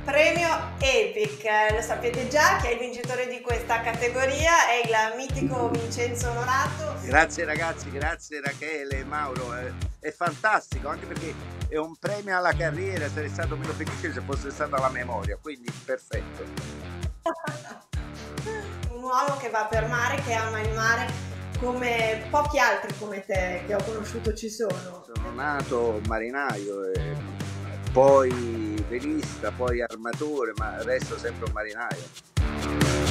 Premio Epic, lo sapete già che è il vincitore di questa categoria, è il mitico Vincenzo Onorato. Grazie ragazzi, grazie Rachele, Mauro, è fantastico anche perché è un premio alla carriera, sarei stato meno felice se fosse stata alla memoria, quindi perfetto. Un uomo che va per mare, che ama il mare come pochi altri come te che ho conosciuto ci sono. Sono nato marinaio e poi velista, poi armatore, ma resto sempre un marinaio.